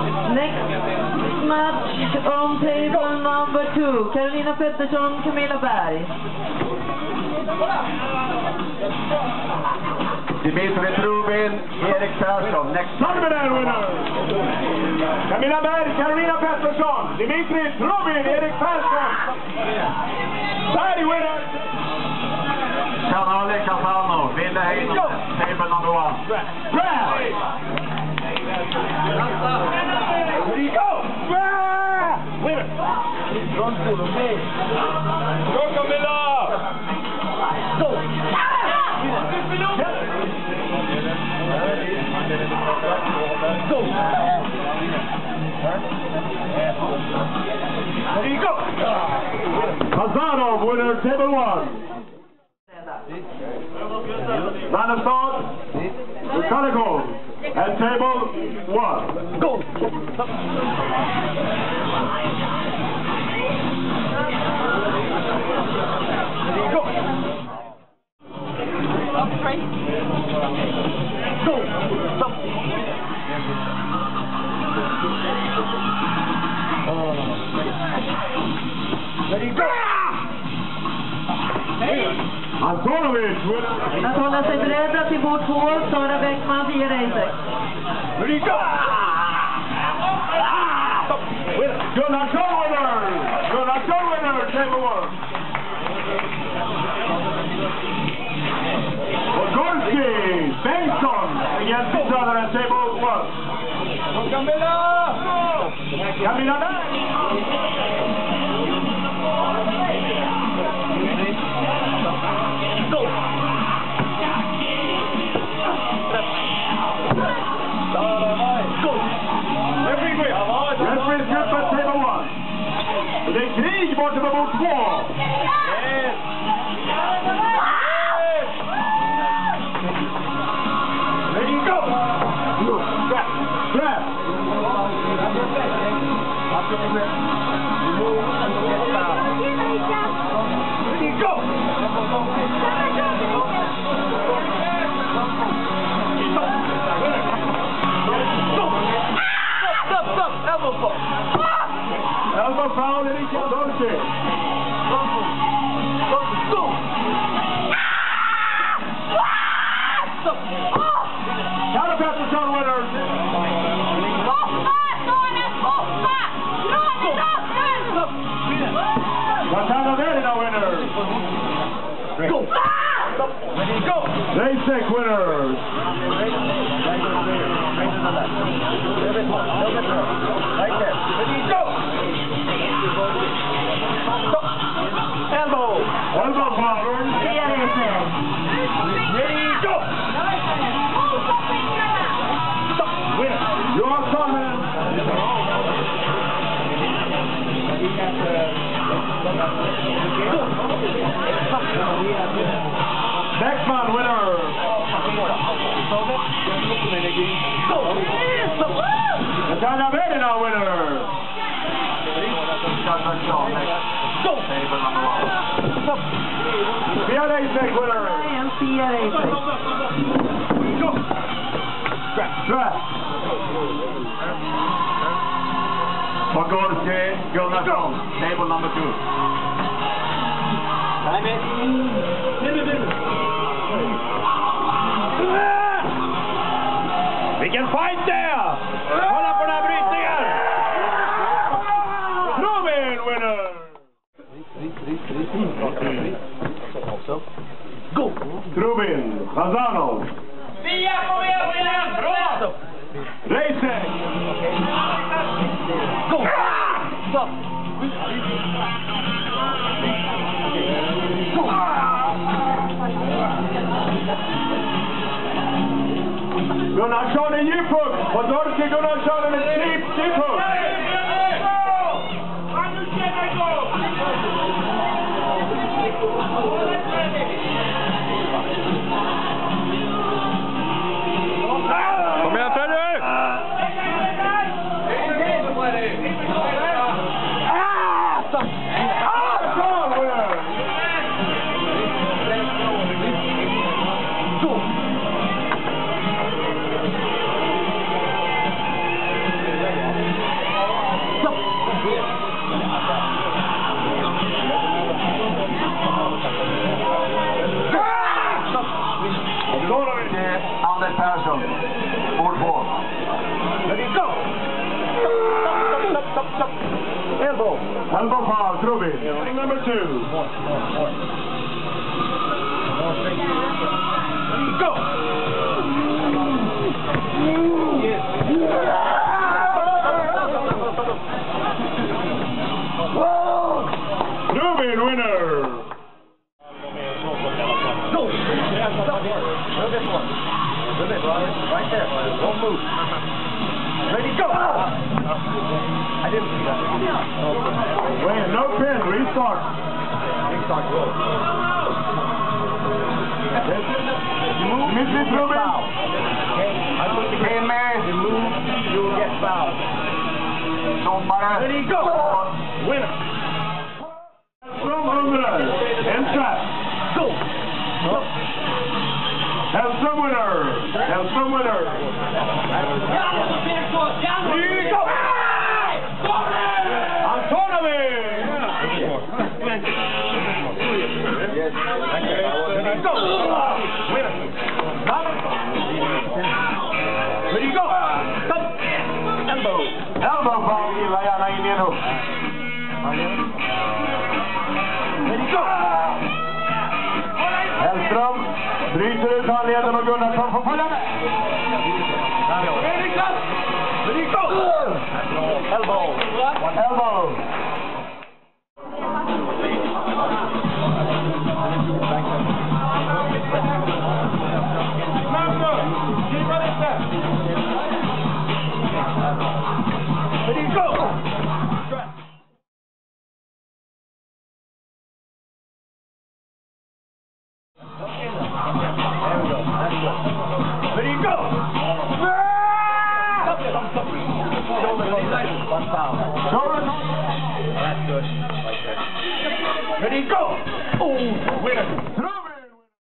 Next match on table number 2. Carolina Pettersson, Camilla Berg. Dimitri Trubin, Erik Persson. Next Preliminary winner. Camilla Berg, Carolina Pettersson. Dimitri Trubin, Erik Persson. Berg winner. Canale Casano, Ville Heino, table number 1. Winner. Go Camilla. Go. Go. There you go. Hazanov, winner, table 1. Lanestad, Kalikov, at table 1. Go. Go. Go. Stop. Ready, go. Antonovic. Att hålla sig beredda till bord 2, Sara Bäckman, Pia Reisek. Ready, go. Gunnar Kjellwinner. Gunnar Kjellwinner, table 1. Gorski, Bengtsson against each other at table 1. Camilla! Camilla Berg! Go! Go! Referee grip at table 1. Det är krig bort över bord 2. Yes! Ready, go! Grab! Grab! Ready, go! Stop! Elbow foul! Elbow foul, Erik Dolce. Go! Carolina Pettersson winner. Gatana Verina winner. Go. Ready, go. Reisek winners. Ready, go. Elbow. Elbow power. Pia Reisek. Ready, go. Winner. Your comment. Beckman winner. Gatana Verina winner. Go. Pia Reisek winner. Pia Reisek. Go. Strap. Pogorski, Gunnarsson, table number 2. Time it. Vilken fight där! Kolla på den här brytningen! Trubin winner! Go! Trubin, Hazanov. Pia, kom igen! Bra! Reisek! Go! Stop! Go! Gunnarsson i djuphuck! Och Dorski Gunnarsson med djuphuck! Kom igen, Fredrik! Trubin, number 2. Go! Trubin winner! Right there. Don't move. Ready, go! I didn't see that. Wait, no pin, restart. Restart, go. Dimitri Trubin. I put the game, man. You move, you will get fouled. Ready, go! Winner. From Ungern, and trap. Go! Hellström winner! Hellström winner! Antonovic! Go! Winner! Ready, go! Elbow! Elbow foul, gillar gärna in i en hook. Ready, go! Hellström bryter ut handleden och Gunnarsson får följa med. Ready, go! Elbow! Elbow! Ready, go! Ready, go! One foul. That's good. Ready, go! Oh, winner.